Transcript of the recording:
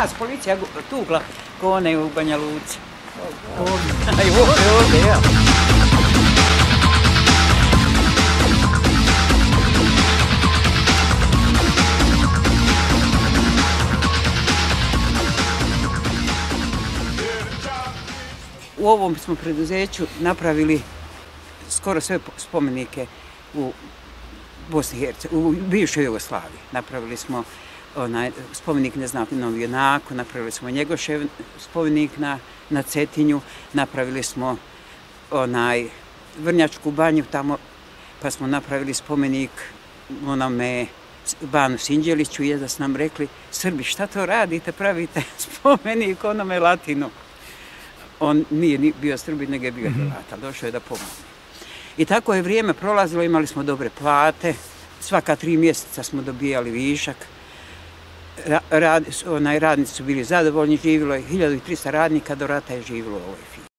nas policija tukla ko one u Banja Luci. Ovdje, ja. U ovom smo preduzeću napravili skoro sve spomenike u Bosni i Hercegovini, u bivšoj Jugoslaviji. Napravili smo spomenik neznanom junaku, napravili smo Njegošev spomenik na Cetinju, napravili smo Vrnjačku banju tamo, pa smo napravili spomenik onome Banu Sinđeliću, i da su nam rekli: Srbi, šta to radite, pravite spomenik onome Latinu. On nije bio Srbin, nego je bio Hrvat, ali došao je da pomogne. I tako je vrijeme prolazilo, imali smo dobre plate, svaka 3 mjeseca smo dobijali višak, radnici su bili zadovoljni, živjelo je 1300 radnika, do rata je živjelo u ovoj firmi.